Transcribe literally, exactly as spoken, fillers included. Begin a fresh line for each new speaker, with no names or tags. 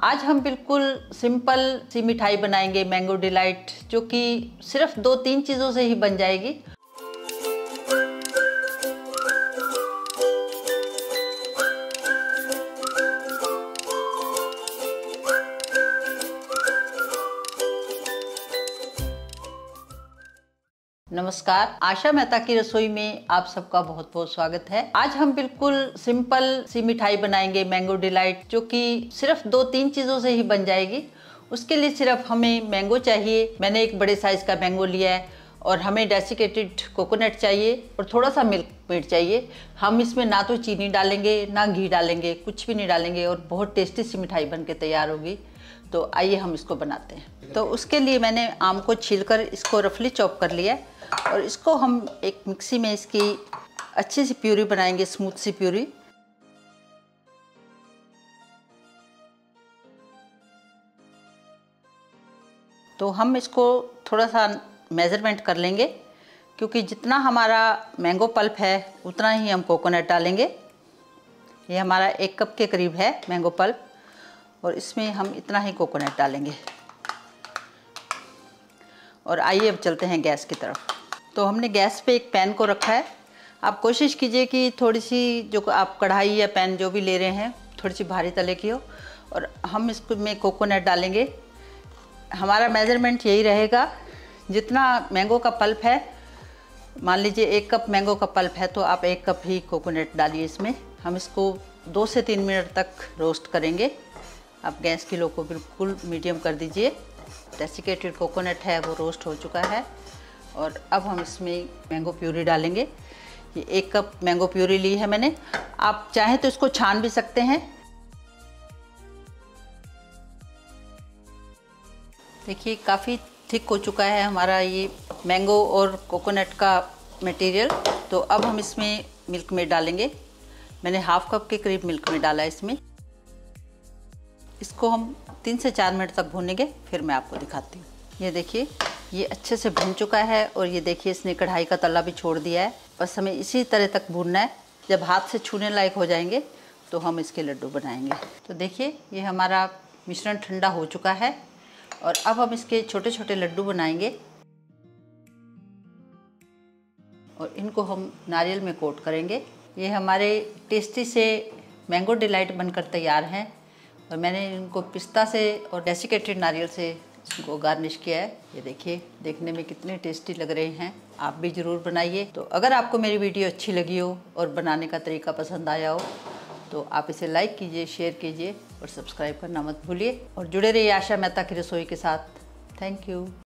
आज हम बिल्कुल सिंपल सी मिठाई बनाएंगे मैंगो डिलाइट, जो कि सिर्फ दो तीन चीज़ों से ही बन जाएगी। नमस्कार, आशा मेहता की रसोई में आप सबका बहुत बहुत स्वागत है। आज हम बिल्कुल सिंपल सी मिठाई बनाएंगे मैंगो डिलाइट, जो कि सिर्फ दो तीन चीज़ों से ही बन जाएगी। उसके लिए सिर्फ हमें मैंगो चाहिए। मैंने एक बड़े साइज़ का मैंगो लिया है और हमें डेसिकेटेड कोकोनट चाहिए और थोड़ा सा मिल्क मेड चाहिए। हम इसमें ना तो चीनी डालेंगे ना घी डालेंगे, कुछ भी नहीं डालेंगे और बहुत टेस्टी सी मिठाई बन के तैयार होगी। तो आइए हम इसको बनाते हैं। तो उसके लिए मैंने आम को छीलकर इसको रफली चॉप कर लिया है और इसको हम एक मिक्सी में इसकी अच्छी सी प्यूरी बनाएंगे, स्मूथ सी प्यूरी। तो हम इसको थोड़ा सा मेज़रमेंट कर लेंगे, क्योंकि जितना हमारा मैंगो पल्प है उतना ही हम कोकोनट डालेंगे। ये हमारा एक कप के करीब है मैंगो पल्प और इसमें हम इतना ही कोकोनट डालेंगे। और आइए अब चलते हैं गैस की तरफ। तो हमने गैस पे एक पैन को रखा है। आप कोशिश कीजिए कि थोड़ी सी जो आप कढ़ाई या पैन जो भी ले रहे हैं थोड़ी सी भारी तले की हो। और हम इसको में कोकोनट डालेंगे। हमारा मेज़रमेंट यही रहेगा, जितना मैंगो का पल्प है, मान लीजिए एक कप मैंगो का पल्प है तो आप एक कप ही कोकोनट डालिए इसमें। हम इसको दो से तीन मिनट तक रोस्ट करेंगे। आप गैस की लो को बिल्कुल मीडियम कर दीजिए। डेसिकेटेड कोकोनट है वो रोस्ट हो चुका है और अब हम इसमें मैंगो प्यूरी डालेंगे। ये एक कप मैंगो प्यूरी ली है मैंने। आप चाहें तो इसको छान भी सकते हैं। देखिए काफ़ी थिक हो चुका है हमारा ये मैंगो और कोकोनट का मटेरियल। तो अब हम इसमें मिल्क मेड डालेंगे। मैंने हाफ कप के करीब मिल्क मेड डाला है इसमें। इसको हम तीन से चार मिनट तक भूनेंगे, फिर मैं आपको दिखाती हूँ। ये देखिए ये अच्छे से भून चुका है और ये देखिए इसने कढ़ाई का तला भी छोड़ दिया है। बस हमें इसी तरह तक भूनना है। जब हाथ से छूने लायक हो जाएंगे तो हम इसके लड्डू बनाएंगे। तो देखिए ये हमारा मिश्रण ठंडा हो चुका है और अब हम इसके छोटे छोटे लड्डू बनाएंगे और इनको हम नारियल में कोट करेंगे। ये हमारे टेस्टी से मैंगो डिलाइट बनकर तैयार हैं और मैंने इनको पिस्ता से और डेसिकेटेड नारियल से इसको गार्निश किया है। ये देखिए देखने में कितने टेस्टी लग रहे हैं। आप भी ज़रूर बनाइए। तो अगर आपको मेरी वीडियो अच्छी लगी हो और बनाने का तरीका पसंद आया हो तो आप इसे लाइक कीजिए, शेयर कीजिए और सब्सक्राइब करना मत भूलिए। और जुड़े रहिए आशा मेहता की रसोई के साथ। Thank you.